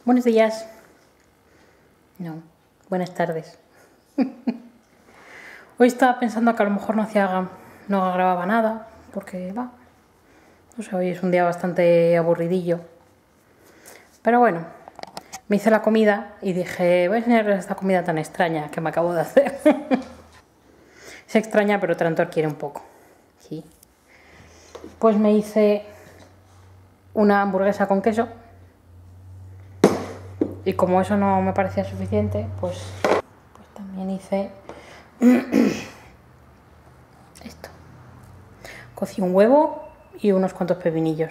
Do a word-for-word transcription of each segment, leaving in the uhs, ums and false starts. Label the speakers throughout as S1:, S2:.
S1: Buenos días. No, buenas tardes. Hoy estaba pensando que a lo mejor no hacía, no grababa nada, porque va, no sé, hoy es un día bastante aburridillo. Pero bueno, me hice la comida y dije, voy a enseñarles esta comida tan extraña que me acabo de hacer. Es extraña, pero Trantor quiere un poco. Sí. Pues me hice una hamburguesa con queso. Y como eso no me parecía suficiente, pues, pues también hice esto. Cocí un huevo y unos cuantos pepinillos.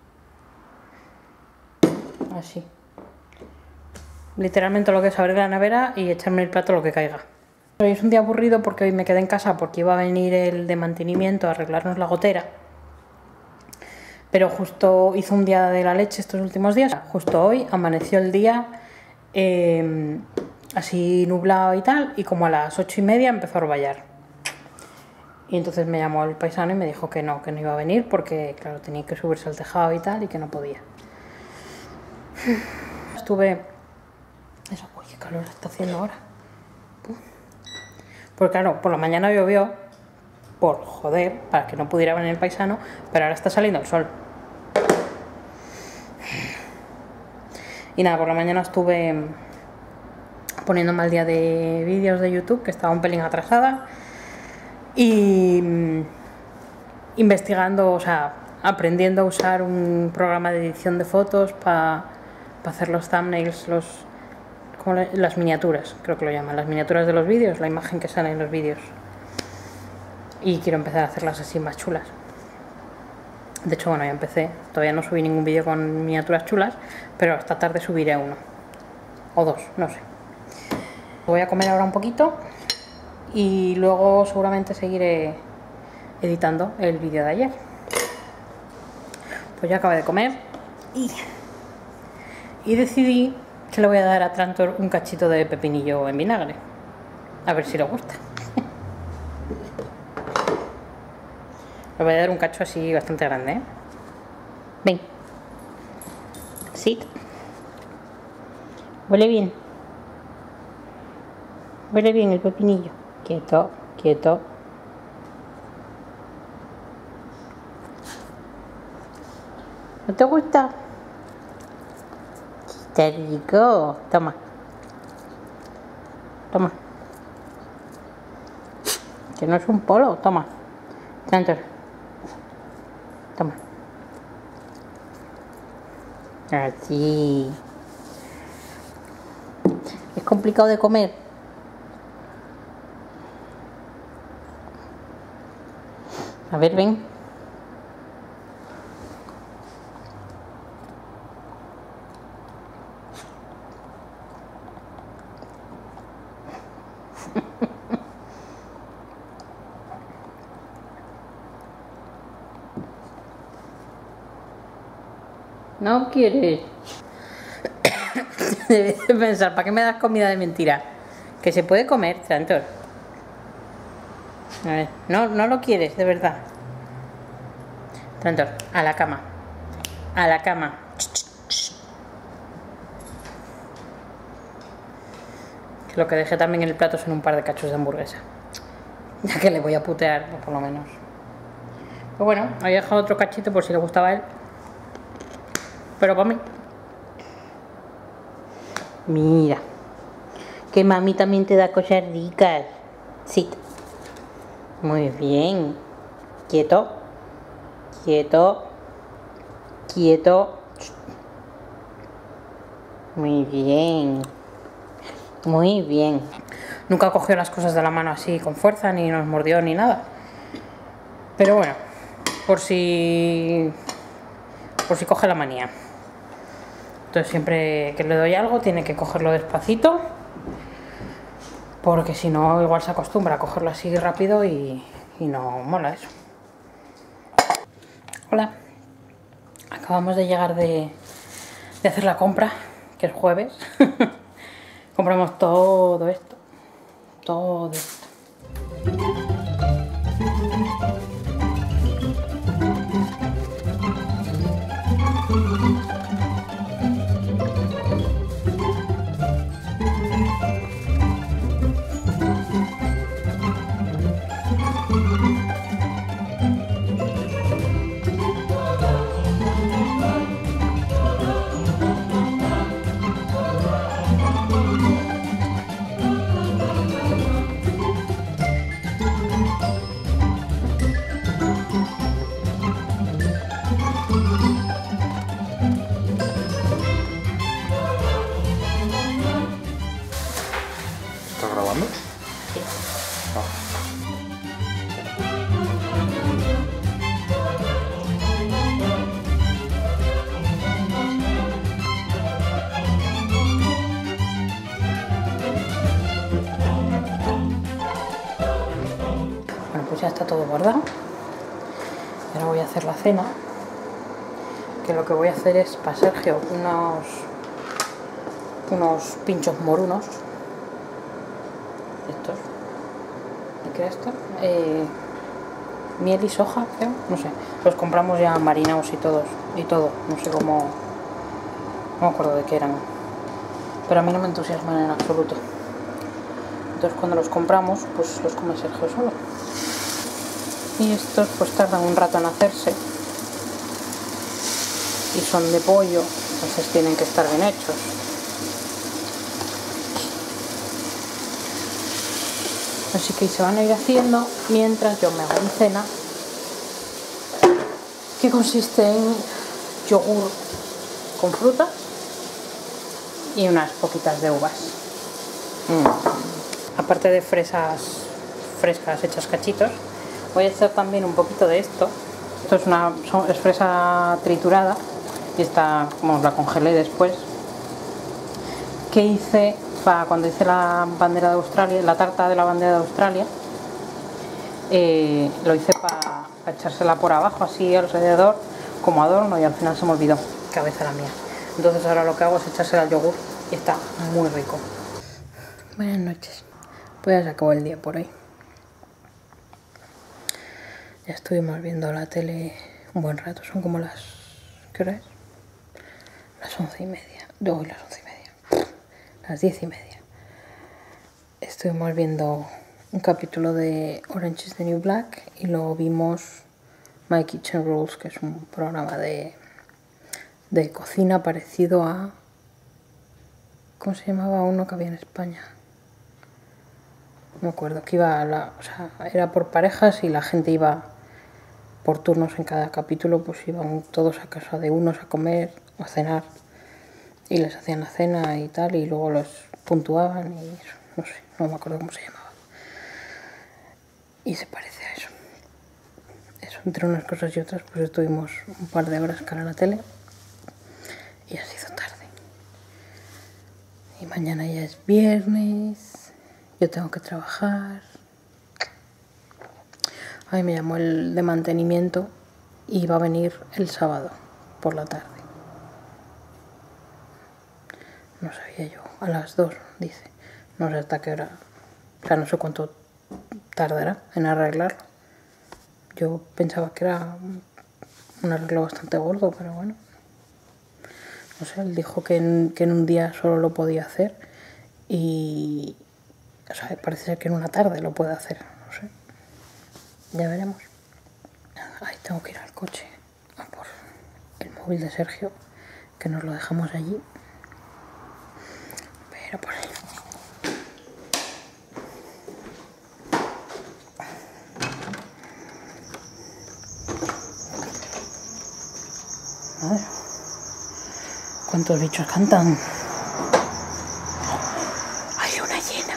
S1: Así. Literalmente lo que es abrir la nevera y echarme en el plato lo que caiga. Hoy es un día aburrido porque hoy me quedé en casa porque iba a venir el de mantenimiento a arreglarnos la gotera. Pero justo hizo un día de la leche estos últimos días. Justo hoy amaneció el día eh, así nublado y tal, y como a las ocho y media empezó a orvallar. Y entonces me llamó el paisano y me dijo que no, que no iba a venir porque, claro, tenía que subirse al tejado y tal, y que no podía. Estuve... Eso, uy, qué calor está haciendo ahora. Porque claro, por la mañana llovió, por joder, para que no pudiera venir el paisano, pero ahora está saliendo el sol. Y nada, por la mañana estuve poniéndome al día de vídeos de YouTube, que estaba un pelín atrasada, y investigando, o sea, aprendiendo a usar un programa de edición de fotos para pa hacer los thumbnails, los, como le, las miniaturas, creo que lo llaman, las miniaturas de los vídeos, la imagen que sale en los vídeos. Y quiero empezar a hacerlas así más chulas. De hecho, bueno, ya empecé. Todavía no subí ningún vídeo con miniaturas chulas, pero esta tarde subiré uno. O dos, no sé. Voy a comer ahora un poquito y luego seguramente seguiré editando el vídeo de ayer. Pues ya acabé de comer y, y decidí que le voy a dar a Trantor un cachito de pepinillo en vinagre. A ver si le gusta. Le voy a dar un cacho así bastante grande, ¿eh? Ven. Sit. Huele bien. Huele bien el pepinillo. Quieto, quieto. ¿No te gusta? Está rico. Toma. Toma. Que no es un polo. Toma. Trantor. Toma. Así. Es complicado de comer. A ver, ven. No quieres. Debes de pensar, ¿para qué me das comida de mentira? Que se puede comer, Trantor. A ver, no, no lo quieres, de verdad. Trantor, a la cama. A la cama. Que lo que dejé también en el plato son un par de cachos de hamburguesa. Ya que le voy a putear, por lo menos. Pues bueno, había dejado otro cachito por si le gustaba a él. Pero para mí. Mira. Que mami también te da cosas ricas. Sí. Muy bien. Quieto. Quieto. Quieto. Muy bien. Muy bien. Nunca cogió las cosas de la mano así con fuerza, ni nos mordió ni nada. Pero bueno, por si... por si coge la manía. Entonces siempre que le doy algo tiene que cogerlo despacito, porque si no igual se acostumbra a cogerlo así rápido y, y no mola eso. Hola. Acabamos de llegar de, de hacer la compra, que es jueves. Compramos todo esto. Todo esto. pues ya está todo guardado. Y ahora voy a hacer la cena, que lo que voy a hacer es para Sergio unos unos pinchos morunos, estos, ¿de qué es esto? Eh, miel y soja, creo, no sé, los compramos ya marinados y todos, y todo, no sé cómo, no me acuerdo de qué eran, pero a mí no me entusiasman en absoluto. Entonces cuando los compramos, pues los come Sergio solo. Y estos pues tardan un rato en hacerse y son de pollo, entonces tienen que estar bien hechos. Así que se van a ir haciendo mientras yo me hago mi cena, que consiste en yogur con fruta y unas poquitas de uvas. Mm. Aparte de fresas frescas hechas cachitos, voy a echar también un poquito de esto. Esto es una es fresa triturada y esta, como la congelé después, que hice para cuando hice la bandera de Australia, la tarta de la bandera de Australia. Eh, lo hice para pa echársela por abajo, así alrededor, como adorno, y al final se me olvidó, cabeza la mía. Entonces ahora lo que hago es echársela al yogur y está muy rico. Buenas noches, pues ya se acabó el día por hoy. Ya estuvimos viendo la tele un buen rato, son como las... ¿qué hora es? Las once y media, de hoy las once y media. Las diez y media. Estuvimos viendo un capítulo de Orange is the New Black y luego vimos My Kitchen Rules, que es un programa de, de cocina parecido a... ¿cómo se llamaba uno que había en España? No me acuerdo, que iba a la... o sea, era por parejas y la gente iba por turnos en cada capítulo, pues iban todos a casa de unos a comer o a cenar. Y les hacían la cena y tal, y luego los puntuaban y eso, no sé, no me acuerdo cómo se llamaba. Y se parece a eso. Eso, entre unas cosas y otras, pues estuvimos un par de horas cara a la tele y ha sido tarde. Y mañana ya es viernes, yo tengo que trabajar. Ay, me llamó el de mantenimiento y va a venir el sábado por la tarde. No sabía yo, a las dos, dice. No sé hasta qué hora, o sea, no sé cuánto tardará en arreglarlo. Yo pensaba que era un arreglo bastante gordo, pero bueno. No sé, él dijo que en, que en un día solo lo podía hacer y... o sea, parece ser que en una tarde lo puede hacer, no sé. Ya veremos. Ahí tengo que ir al coche a por el móvil de Sergio, que nos lo dejamos allí. Por ahí. Madre, ¿cuántos bichos cantan? Hay luna llena.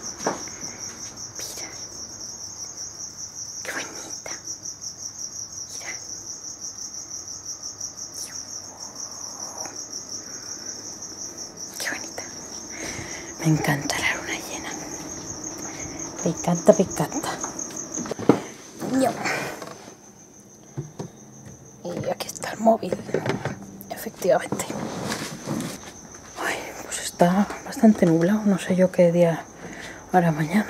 S1: Mira. Qué bonita. Mira. Qué bonita. Me encanta la luna llena. Me encanta, me encanta. Y aquí está el móvil. Efectivamente. Ay, pues está bastante nublado. No sé yo qué día hará mañana.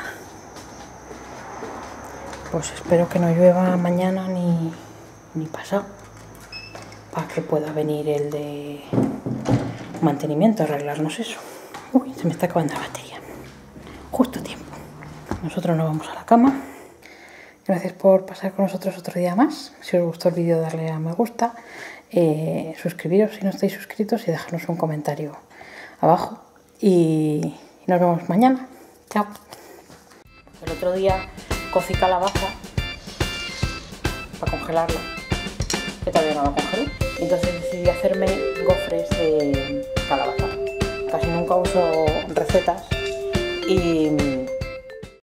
S1: Pues espero que no llueva mañana ni, ni pasado. Para que pueda venir el de mantenimiento a arreglarnos eso. Uy, se me está acabando la batería. Justo a tiempo. Nosotros nos vamos a la cama. Gracias por pasar con nosotros otro día más. Si os gustó el vídeo, darle a me gusta. Eh, suscribiros si no estáis suscritos y dejarnos un comentario abajo. Y nos vemos mañana. Chao. El otro día cocí calabaza para congelarla, que todavía no la congelé. Entonces decidí hacerme gofres de calabaza. Casi nunca uso recetas y